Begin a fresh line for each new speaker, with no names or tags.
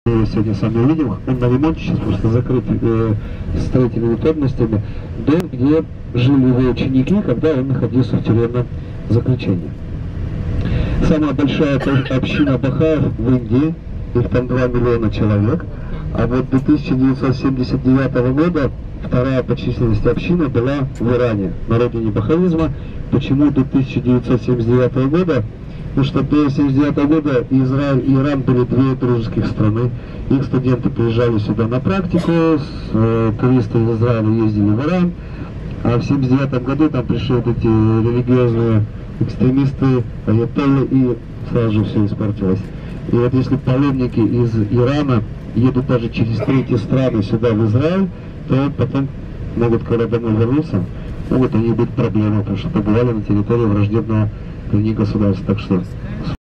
Я сегодня сам не увидел, он на ремонте сейчас просто закрыт строительными трудностями, дом, где жили его ученики, когда он находился в тюремном заключении. Самая большая община бахаев в Индии, их там 2 миллиона человек, а вот до 1979 года вторая по численности община была в Иране, на родине бахаизма. Почему до 1979 года? Потому что до 1979 года Израиль и Иран были две дружеских страны. Их студенты приезжали сюда на практику, туристы из Израиля ездили в Иран, а в 1979 году там пришли вот эти религиозные экстремисты, аятоллы, и сразу же все испортилось. И вот если паломники из Ирана едут даже через третьи страны сюда в Израиль, то потом могут, когда домой вернуться, могут у них быть проблемы, потому что побывали на территории враждебного для них государства. Так что